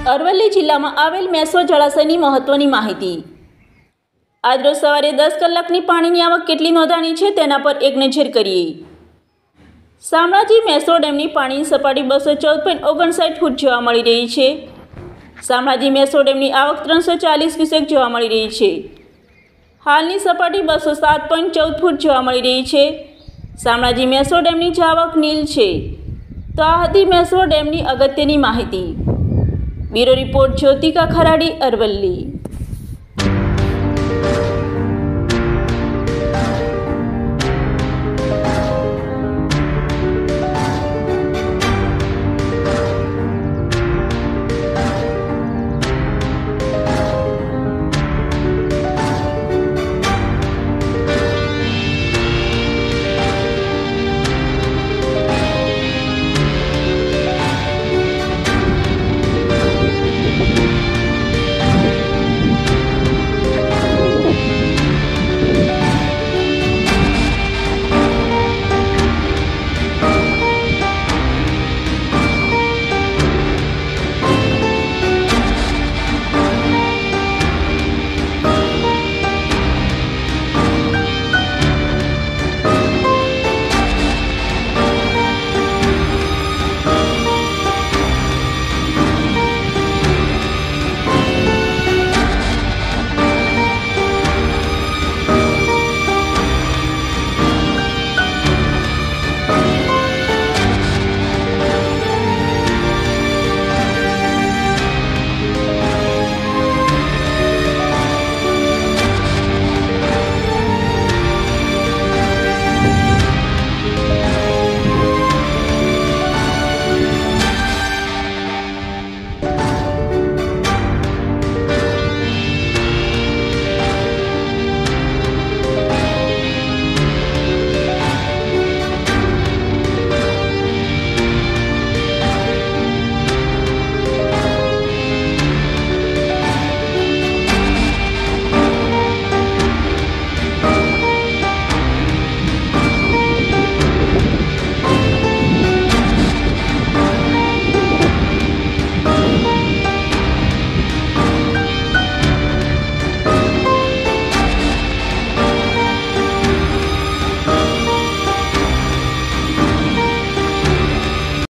અરવલ્લી જિલ્લામાં આવેલ મેશ્વો જળાશયની મહત્વની માહિતી। આજરોજ સવારે 10 કલાકની પાણીની આવક કેટલી નોંધાણી છે તેના પર એક નજર કરીએ। શામળાજી મેશ્વો ડેમની પાણીની સપાટી 214.59 ફૂટ જોવા મળી રહી છે। શામળાજી મેશ્વો ડેમની આવક 340 ક્યુસેક જોવા મળી રહી છે। હાલની સપાટી 207.14 ફૂટ જોવા મળી રહી છે। શામળાજી મેશ્વો ડેમની જાવક નીલ છે। તો આ હતી મેશ્વો ડેમની અગત્યની માહિતી। Bureau report Jyotika Kharadi, Aravalli.